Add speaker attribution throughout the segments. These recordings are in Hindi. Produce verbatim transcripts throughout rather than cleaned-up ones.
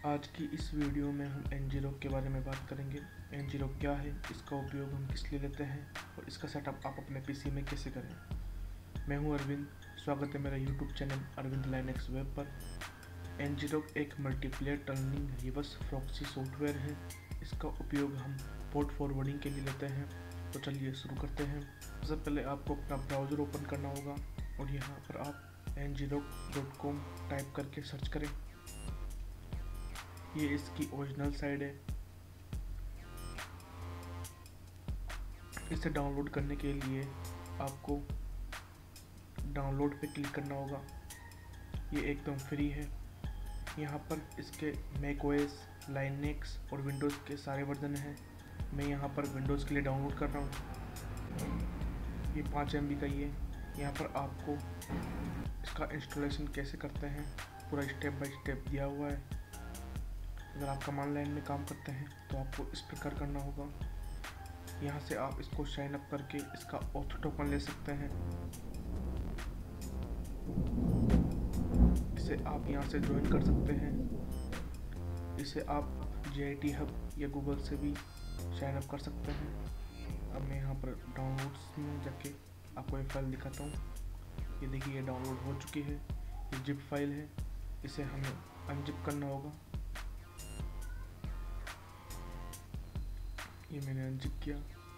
Speaker 1: आज की इस वीडियो में हम ngrok के बारे में बात करेंगे। ngrok क्या है, इसका उपयोग हम किस लिए लेते हैं और इसका सेटअप आप अपने पीसी में कैसे करें। मैं हूं अरविंद, स्वागत है मेरा YouTube channel Arvind Linux web पर। ngrok एक multiplayer turning reverse proxy software है। इसका उपयोग हम पोर्ट फॉरवर्डिंग के लिए लेते हैं। तो चलिए शुरू करते हैं। सबसे पहले आपको अपना ब्राउज़र ओपन करना होगा और यहाँ पर आप ngrok डॉट कॉम टाइप करके सर्च करें। ये इसकी ओरिजिनल साइट है। इसे डाउनलोड करने के लिए आपको डाउनलोड पे क्लिक करना होगा। ये एकदम फ्री है। यहाँ पर इसके मैक ओएस, लाइनेक्स और विंडोज़ के सारे वर्जन हैं। मैं यहाँ पर विंडोज़ के लिए डाउनलोड कर रहा हूँ। ये पाँच एम बी का ही है। यहाँ पर आपको इसका इंस्टॉलेशन कैसे करते हैं पूरा स्टेप बाय स्टेप दिया हुआ है। अगर आप कमांड लाइन में काम करते हैं तो आपको इस प्रकार करना होगा। यहाँ से आप इसको साइन अप करके इसका ऑथ टोकन ले सकते हैं। इसे आप यहाँ से ज्वाइन कर सकते हैं। इसे आप जे आई टी हब या गूगल से भी साइन अप कर सकते हैं। अब मैं यहाँ पर डाउनलोड्स में जाके आपको एक फाइल दिखाता हूँ। ये देखिए, ये डाउनलोड हो चुकी है। ये जिप फाइल है। इसे हमें अनजिप करना होगा। ये मैंने अनजिप किया।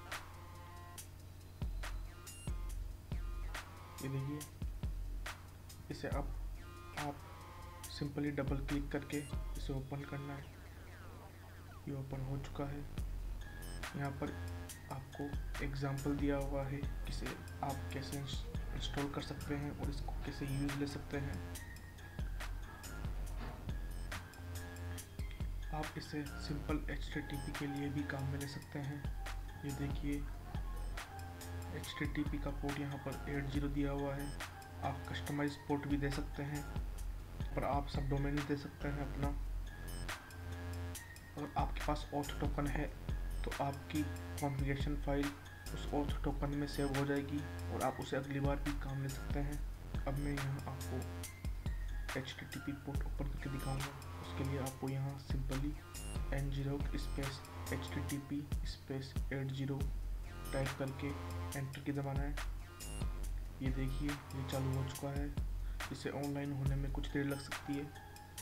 Speaker 1: ये देखिए, इसे अब आप सिंपली डबल क्लिक करके इसे ओपन करना है। ये ओपन हो चुका है। यहाँ पर आपको एग्जांपल दिया हुआ है कि इसे आप कैसे इंस्टॉल कर सकते हैं और इसको कैसे यूज़ ले सकते हैं। आप इसे simple H T T P के लिए भी काम में ले सकते हैं। ये देखिए, एच टी टी पी का पोर्ट यहाँ पर एट ज़ीरो दिया हुआ है। आप कस्टमाइज पोर्ट भी दे सकते हैं, पर आप सब डोमेन दे सकते हैं अपना। अगर आपके पास ऑथ टोकन है तो आपकी कॉन्फ़िगरेशन फाइल उस ऑथ टोकन में सेव हो जाएगी और आप उसे अगली बार भी काम ले सकते हैं। अब मैं यहाँ आपको H T T P port open करके दिखाऊंगा। उसके लिए आपको यहाँ simply ngrok space H T T P space eight zero type करके एंटर की दबाना है। ये देखिए, ये चालू हो चुका है। इसे ऑनलाइन होने में कुछ देर लग सकती है।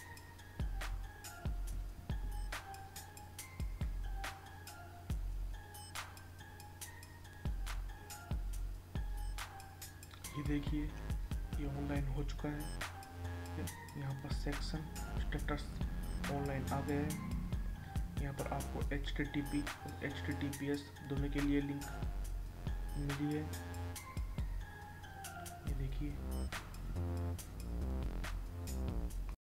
Speaker 1: ये देखिए, ये ऑनलाइन हो चुका है। यहाँ पर सेक्शन स्टेटस ऑनलाइन आ गया है। यहाँ पर आपको एच टी टी पी और H T T P S दोनों के लिए लिंक मिली है। ये देखिए,